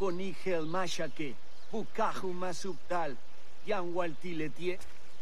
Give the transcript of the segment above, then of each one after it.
Ponigel mashake, Bukahu masubtal, Yanwaltiletie.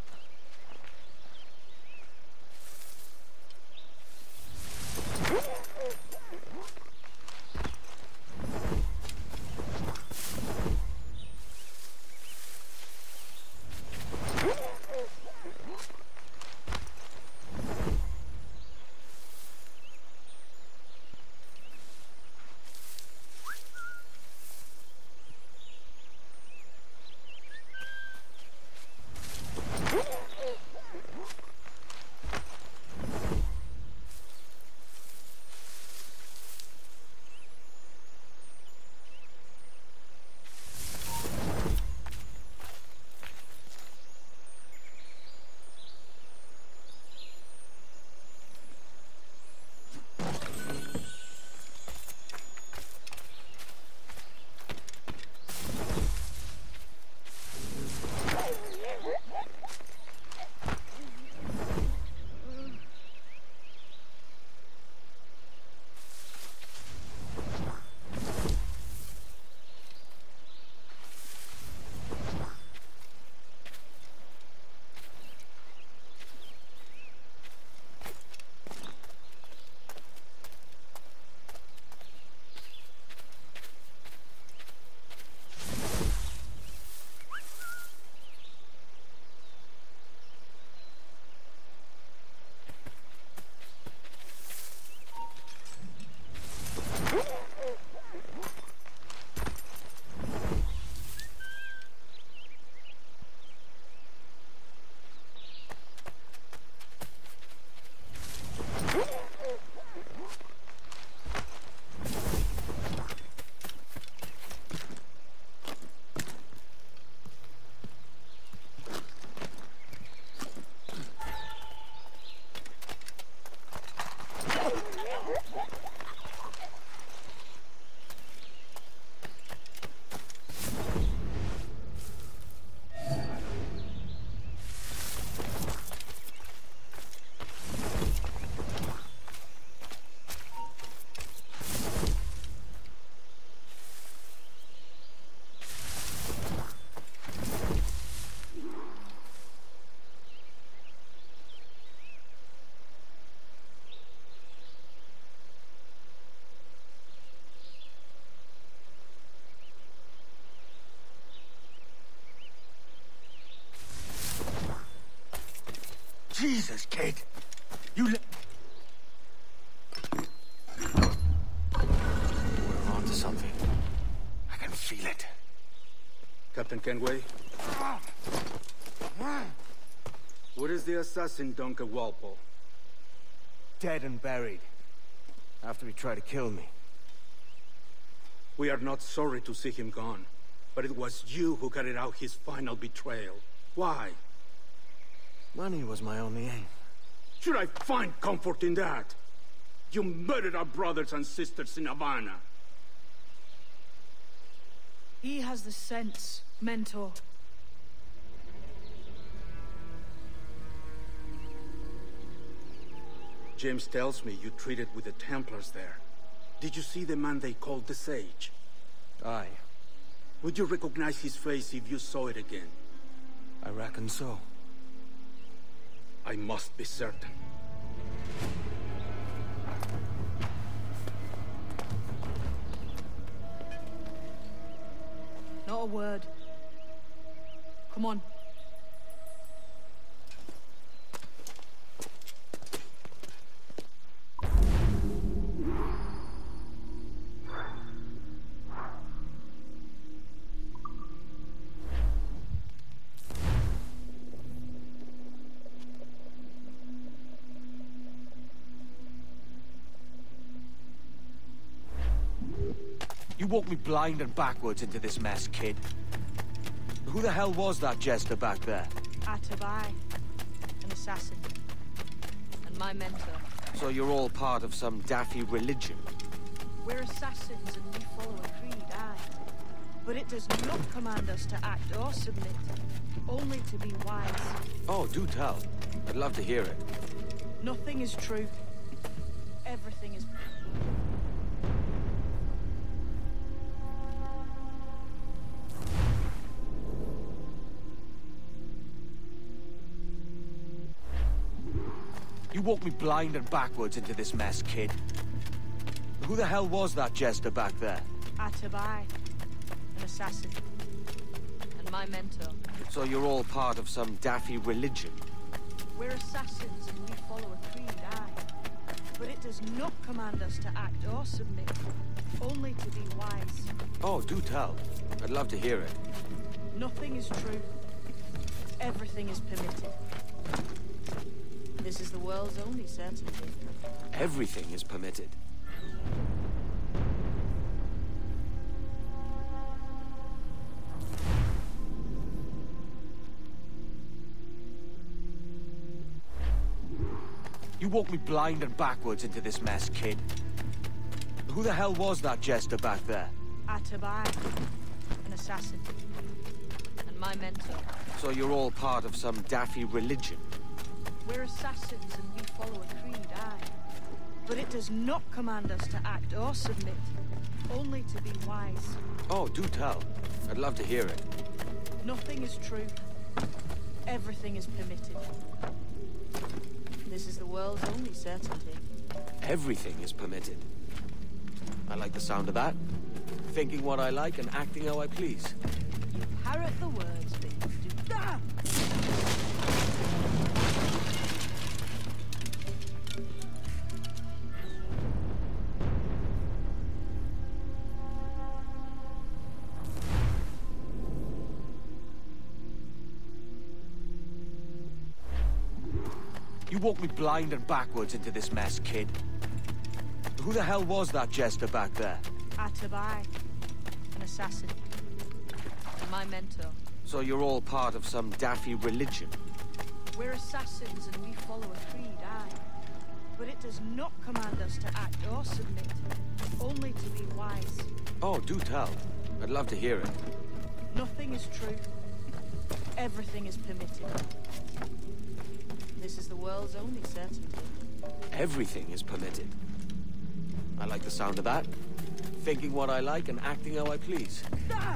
Jesus, kid. You We're on to something. I can feel it. Captain Kenway? Where is the assassin, Duncan Walpole? Dead and buried. After he tried to kill me. We are not sorry to see him gone, but it was you who carried out his final betrayal. Why? Money was my only aim. Should I find comfort in that? You murdered our brothers and sisters in Havana. He has the sense, Mentor. James tells me you treated with the Templars there. Did you see the man they called the Sage? Aye. Would you recognize his face if you saw it again? I reckon so. I must be certain. Not a word. Come on. You walked me blind and backwards into this mess, kid. Who the hell was that jester back there? Atabai, an assassin, and my mentor. So you're all part of some daffy religion? We're assassins and we follow a creed, aye. But it does not command us to act or submit, only to be wise. Oh, do tell. I'd love to hear it. Nothing is true. Everything is... You walked me blind and backwards into this mess, kid. Who the hell was that jester back there? Atabai, an assassin, and my mentor. So you're all part of some daffy religion? We're assassins and we follow a creed, aye. But it does not command us to act or submit, only to be wise. Oh, do tell. I'd love to hear it. Nothing is true. Everything is permitted. This is the world's only certainty. Everything is permitted. You walked me blind and backwards into this mess, kid. Who the hell was that jester back there? Atabai, an assassin, and my mentor. So you're all part of some daffy religion? We're assassins and we follow a creed, aye. But it does not command us to act or submit, only to be wise. Oh, do tell. I'd love to hear it. Nothing is true. Everything is permitted. This is the world's only certainty. Everything is permitted. I like the sound of that. Thinking what I like and acting how I please. You parrot the words, but you do... Ah! You walked me blind and backwards into this mess, kid. Who the hell was that jester back there? Atabai, an assassin, and my mentor. So you're all part of some daffy religion? We're assassins and we follow a creed, aye. But it does not command us to act or submit, only to be wise. Oh, do tell. I'd love to hear it. Nothing is true. Everything is permitted. This is the world's only certainty. Everything is permitted. I like the sound of that. Thinking what I like and acting how I please. Ah!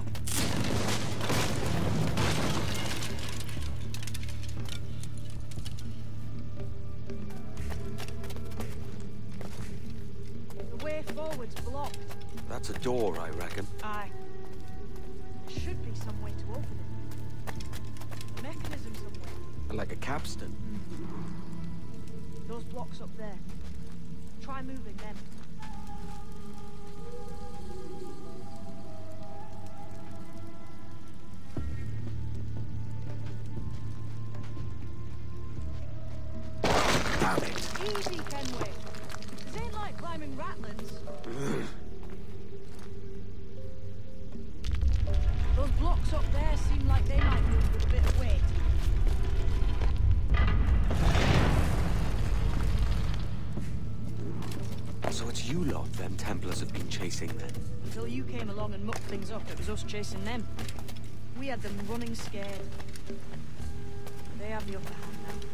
The way forward's blocked. That's a door, I reckon. Aye. There should be some way to open it. A mechanism somewhere. Like a capstan. Those blocks up there. Try moving them. Damn it. Easy, Kenway. This ain't like climbing Ratlands. Those blocks up there seem like they might move with a bit of weight. So it's you lot them Templars have been chasing then? Until you came along and mucked things up, it was us chasing them. We had them running scared. They have the upper hand now.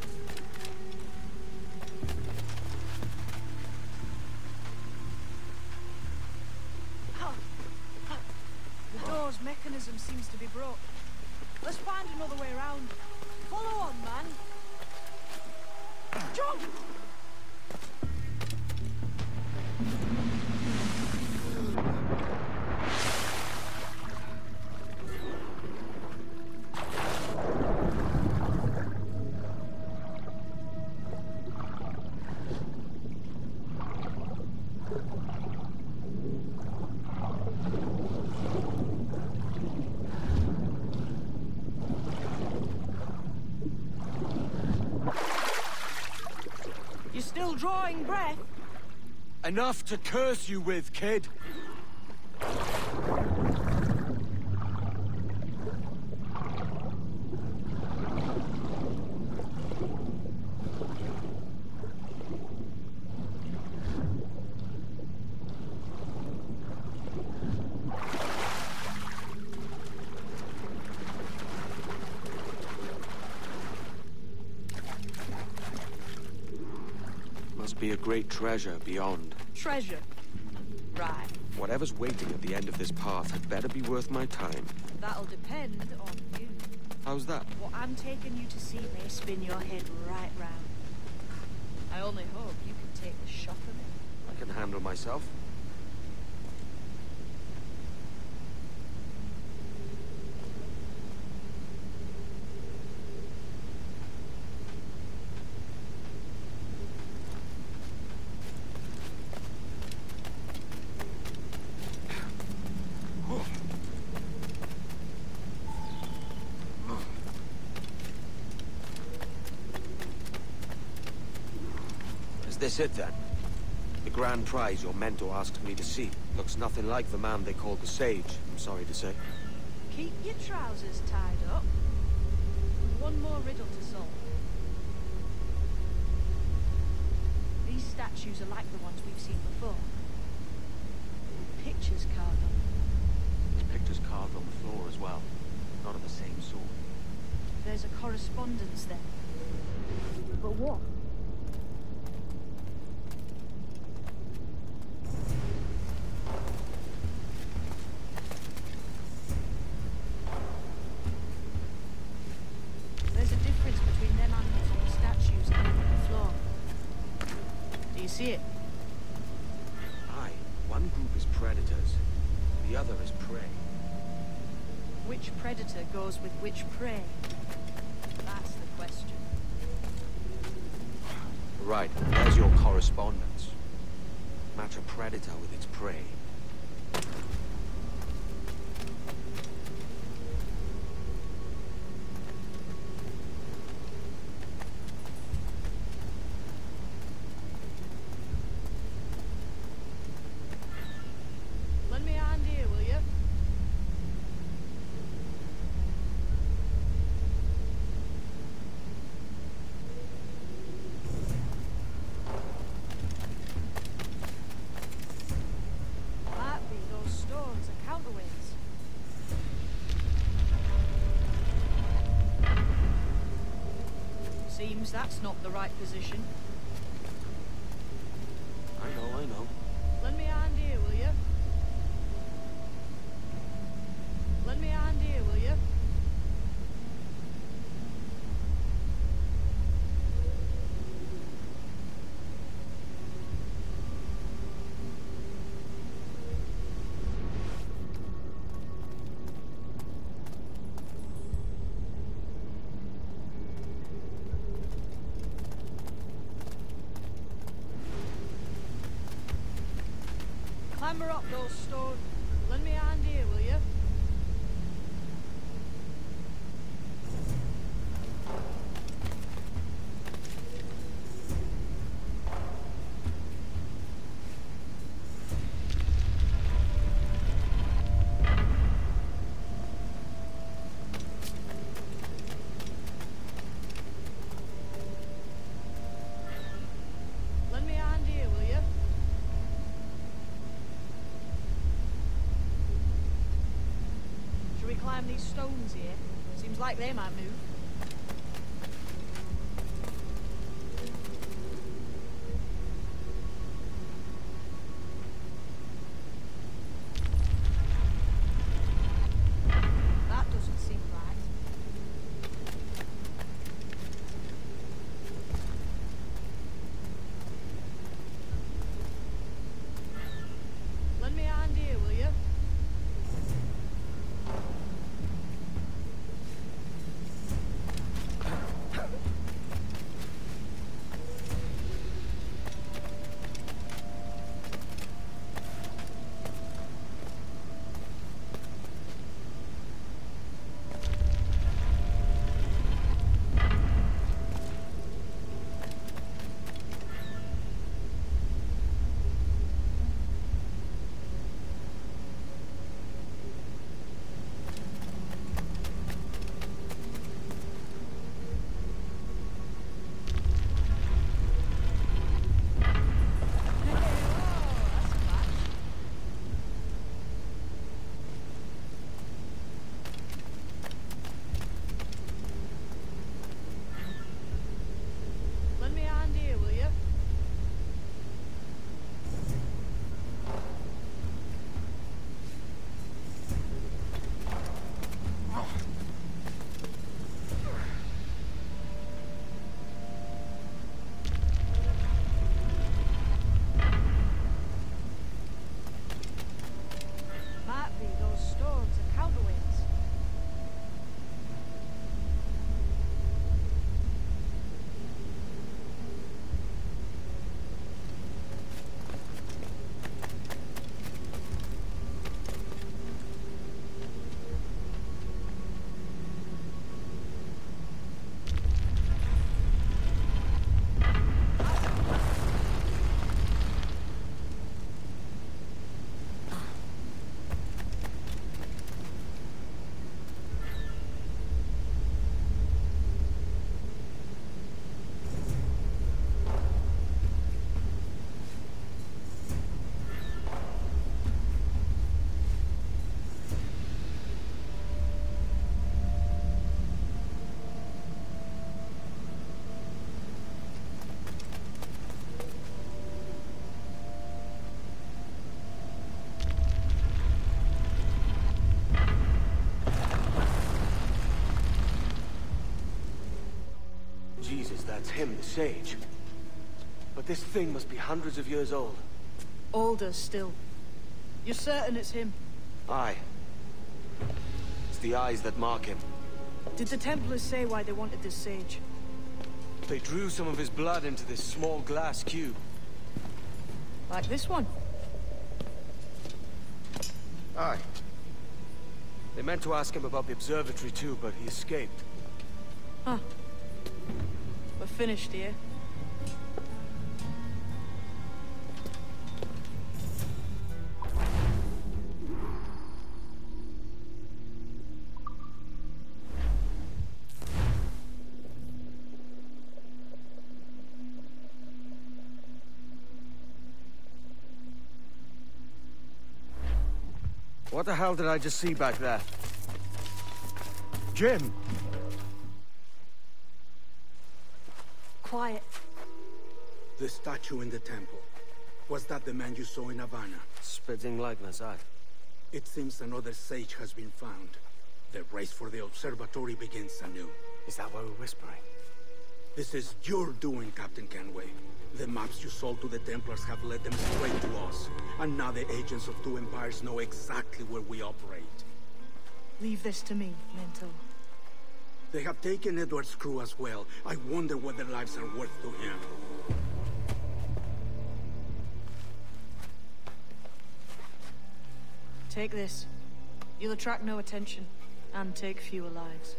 The door's mechanism seems to be broke. Let's find another way around. Follow on, man. Jump! You still drawing breath? Enough to curse you with, kid. Must be a great treasure beyond. Treasure. Right. Whatever's waiting at the end of this path had better be worth my time. That'll depend on you. How's that? What I'm taking you to see may spin your head right round. I only hope you can take the shock of it. I can handle myself. Is this it then? The grand prize your mentor asked me to see. Looks nothing like the man they called the Sage, I'm sorry to say. Keep your trousers tied up. One more riddle to solve. These statues are like the ones we've seen before. With pictures carved on them. There's pictures carved on the floor as well. Not of the same sort. There's a correspondence then. But what? There's a difference between them animals on the statues and them on the floor. Do you see it? Aye, one group is predators, the other is prey. Which predator goes with which prey? That's the question. Right, there's your correspondence. Match a predator with its prey. Lend me a hand here, will you? Might be those stones are counterweights. Seems that's not the right position. I know. Lend me a hand here, will you? Lend me a hand here, will you? Clamber up those stones. Lend me a hand here, will you? Lend me a hand here, will you? Should we climb these stones here? Seems like they might move. That doesn't seem right. Lend me a hand here, will you? Jesus, that's him, the sage. But this thing must be hundreds of years old. Older still. You're certain it's him? Aye. It's the eyes that mark him. Did the Templars say why they wanted this sage? They drew some of his blood into this small glass cube. Like this one? Aye. They meant to ask him about the observatory too, but he escaped. Huh. We're finished here. What the hell did I just see back there? Jim! Quiet. The statue in the temple. Was that the man you saw in Havana? Spitting likeness, aye. It seems another sage has been found. The race for the observatory begins anew. Is that why we're whispering? This is your doing, Captain Kenway. The maps you sold to the Templars have led them straight to us. And now the agents of two empires know exactly where we operate. Leave this to me, Mentor. They have taken Edward's crew as well. I wonder what their lives are worth to him. Take this. You'll attract no attention, and take fewer lives.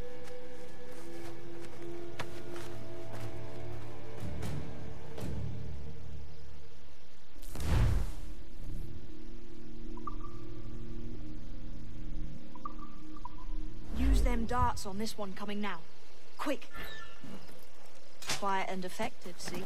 Use them darts on this one coming now. Quick! Quiet and effective, see?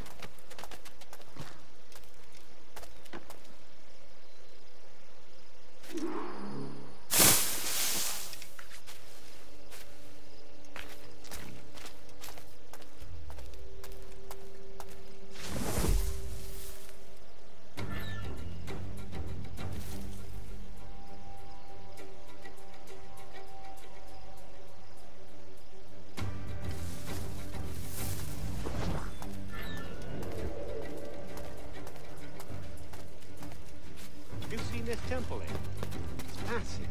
You've seen this temple in? It's massive.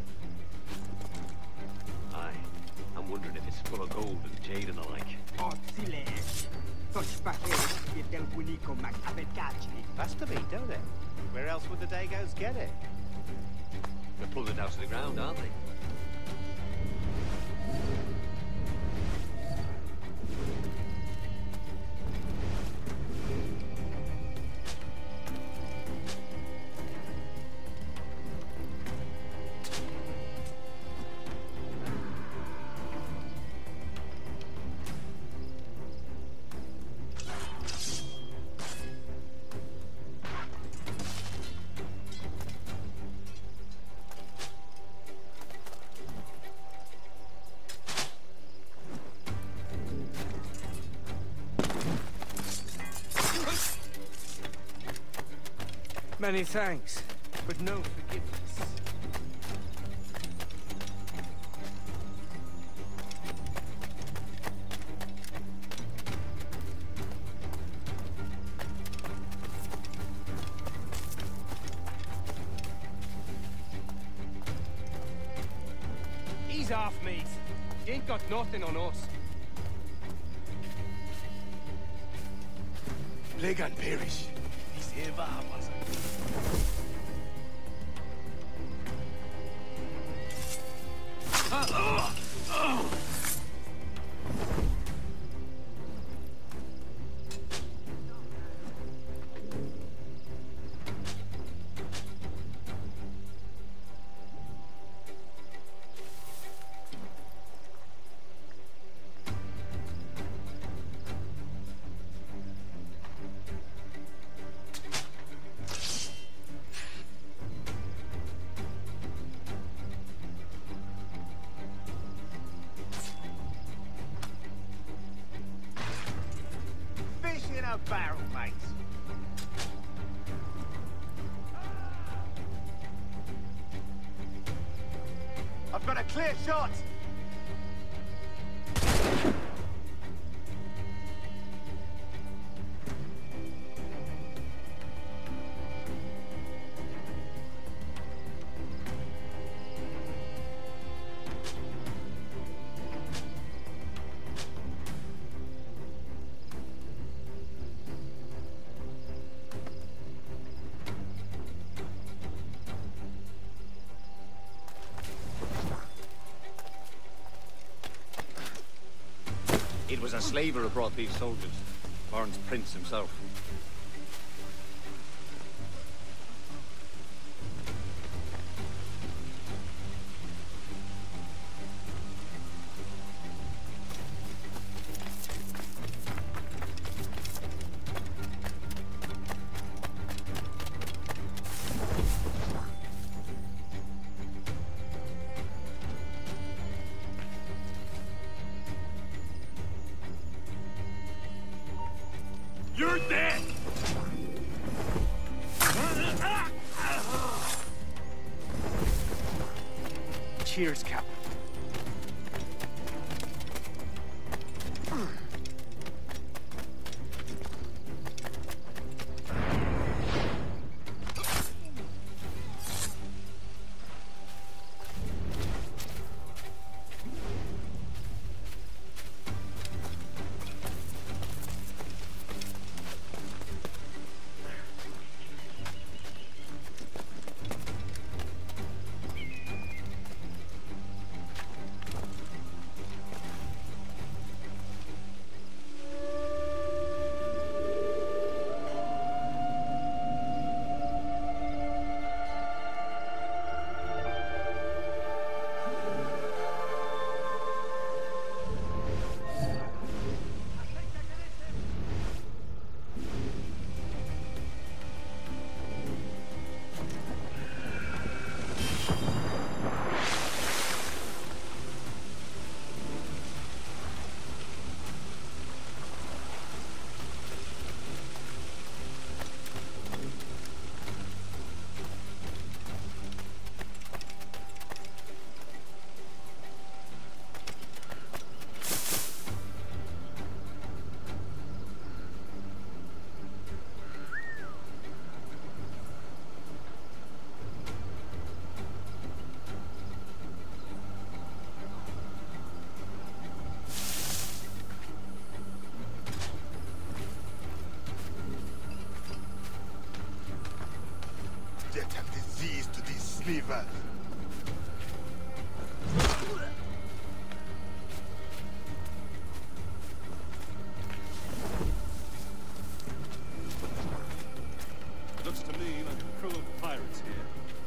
Aye. I'm wondering if it's full of gold and jade and the like. Has to be, don't it? Where else would the Dagos get it? They're pulling it down to the ground, aren't they? Many thanks, but no forgiveness. Ease off, mate. You ain't got nothing on us. Plague and perish. He's here, Bahamas. Barrel, mate. I've got a clear shot. It was a slaver who brought these soldiers. Lawrence Prince himself. You're dead! Cheers, Cap. Beaver. Looks to me like a crew of pirates here.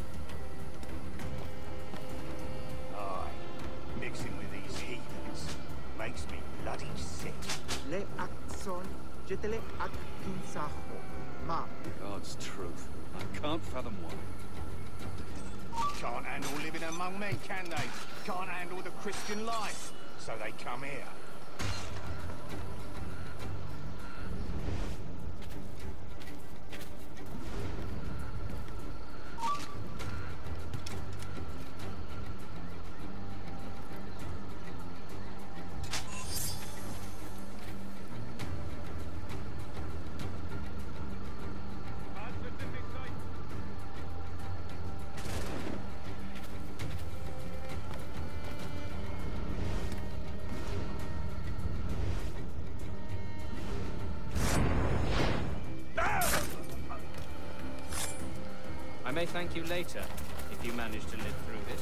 Aye, mixing with these heathens makes me bloody sick. Le Axon, Jetele Akkinsaho, Ma. God's truth. I can't fathom why. Can't handle living among men, can they? Can't handle the Christian life, so they come here. I may thank you later, if you manage to live through this.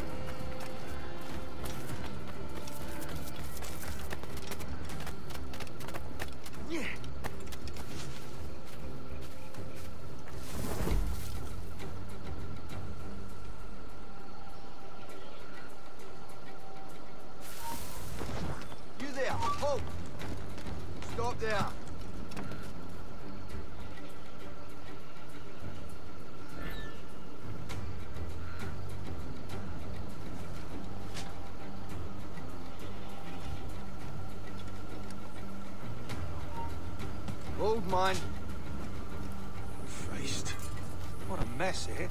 You there, halt! Stop there! Hold mine. Christ. What a mess here.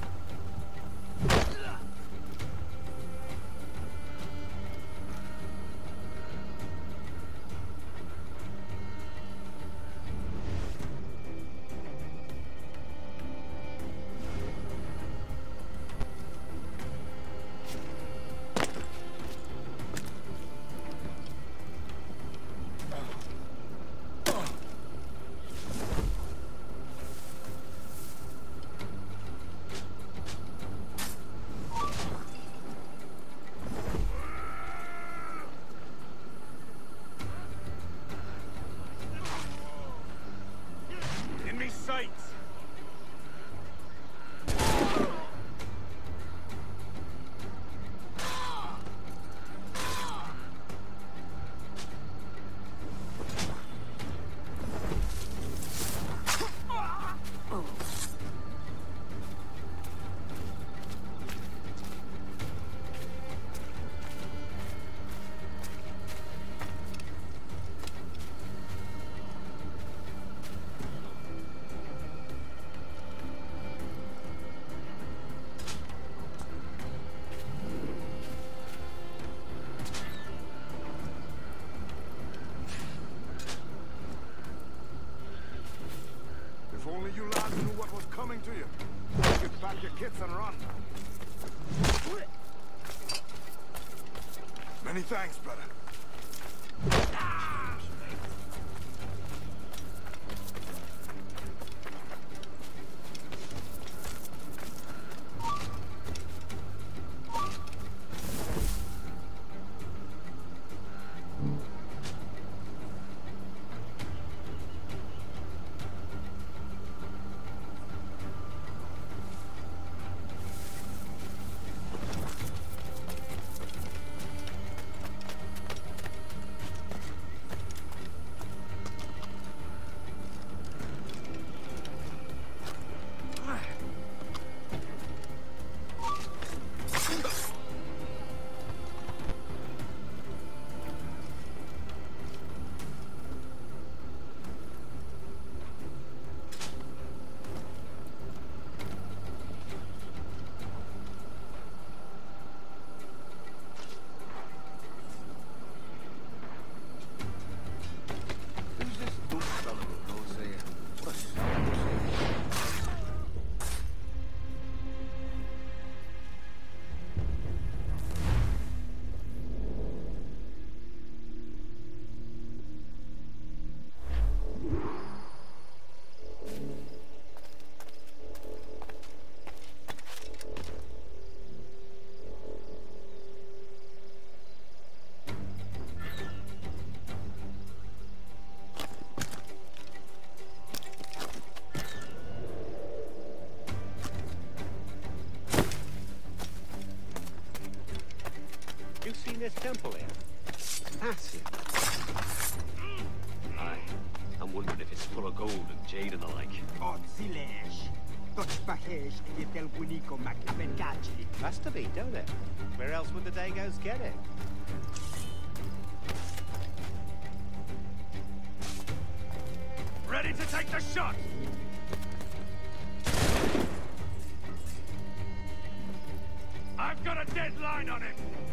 going to you. Get back your kits and run. Many thanks, brother. You seen this temple here? That's it. Aye. I'm wondering if it's full of gold and jade and the like. Has to be, don't it? Where else would the Dagos get it? Ready to take the shot! I've got a deadline on him!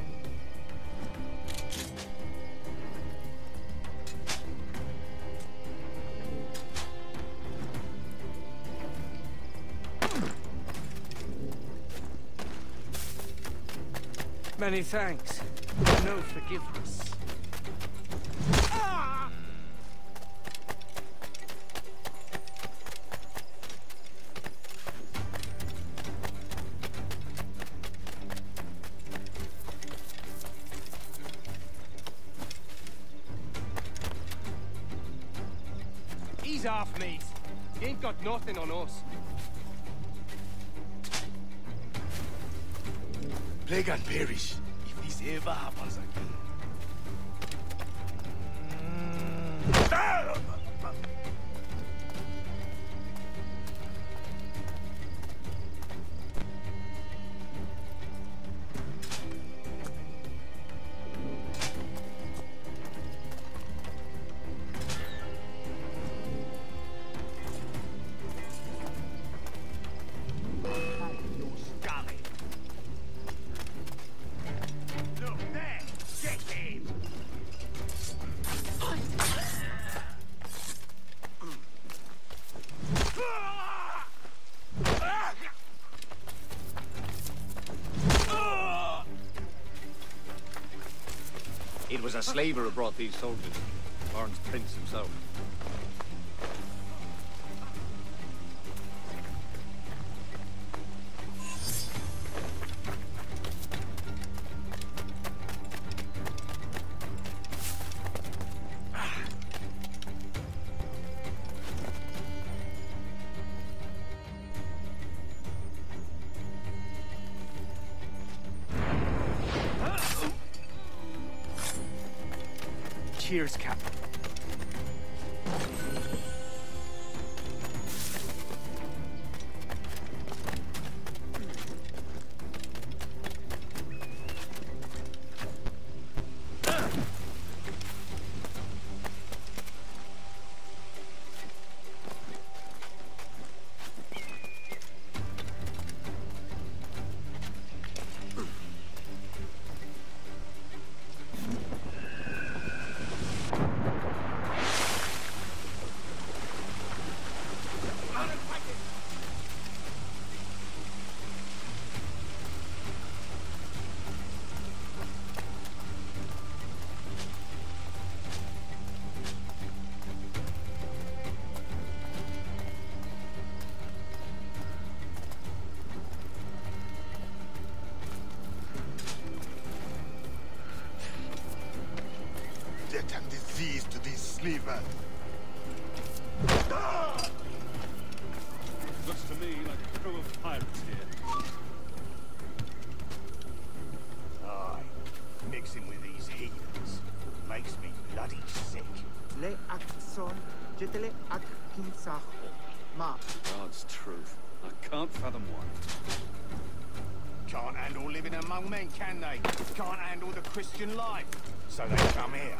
Many thanks. No forgiveness. Ease off, mate. You ain't got nothing on us. Plague and perish, if this ever happens again. It was a slaver who brought these soldiers. Lawrence Prince himself. Cheers, Cap. me, man. Looks to me like a crew of pirates here. Aye. Mixing with these heathens makes me bloody sick. Le Akson, Jetele Ak Kinsaho. Ma. God's truth. I can't fathom why. Can't handle living among men, can they? Can't handle the Christian life. So they come here.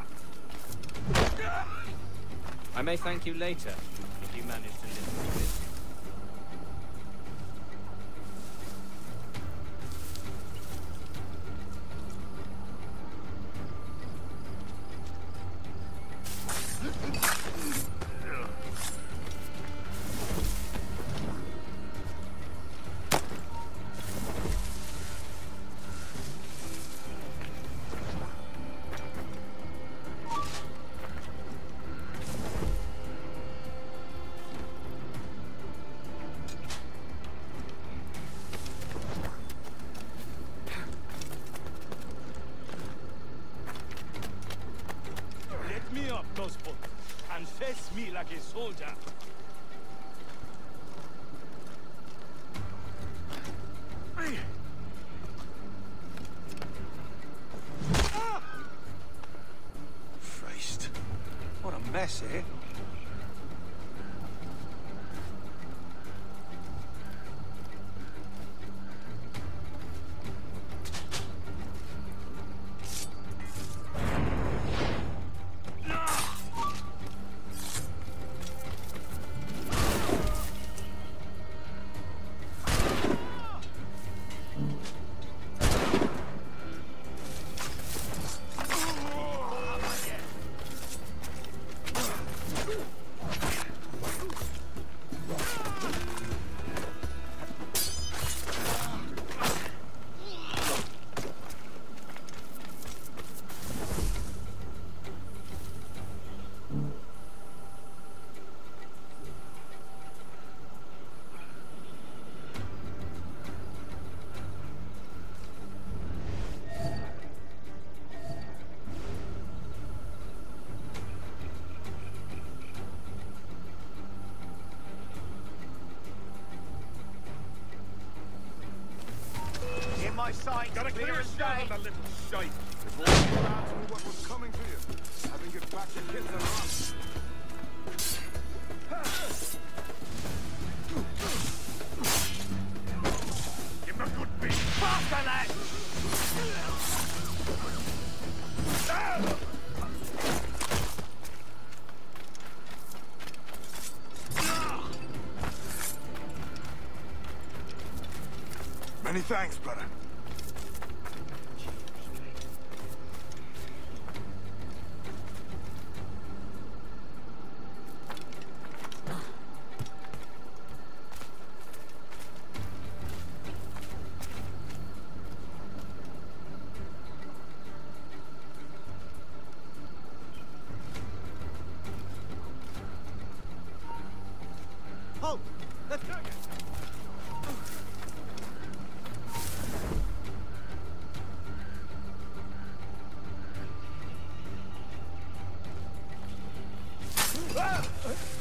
I may thank you later, if you manage to live through this. And face me like a soldier. Christ. What a mess, eh? My sight. Got a clear shot on the little shite. Before you asked me what was coming to you, I think it's back to kids and us. Give him a good beat. Faster, lad! Many thanks, brother. Halt! Let's go! Ah!